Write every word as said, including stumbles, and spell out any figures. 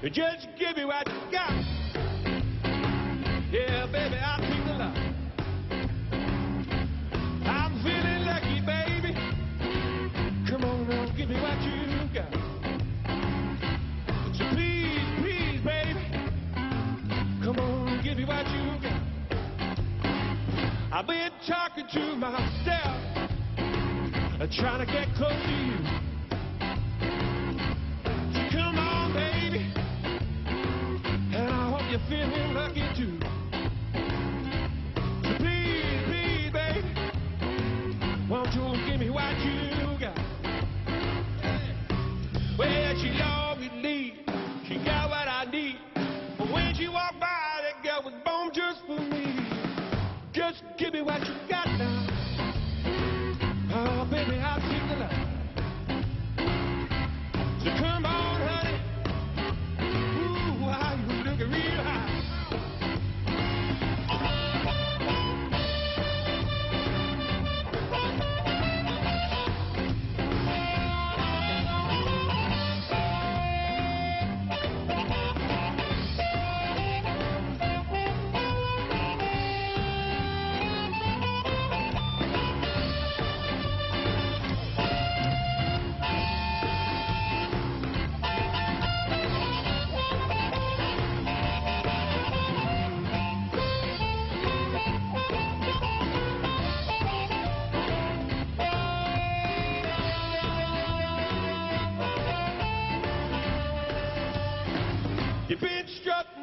Just give me what you got. Yeah, baby, I'll take the lot. I'm feeling lucky, baby. Come on now, give me what you got. So please, please, baby, come on, give me what you got. I've been talking to myself, trying to get close to you. So come on, baby, and I hope you're feeling lucky too. So please, please, baby, won't you give me what you got? Well, she loved me, lead. She got what I need. But when she walked by, that girl was born just for me. Just give me what you got now. Oh, baby, I'll take the lot. So come on, honey. Ooh, how you looking real high. You've been struck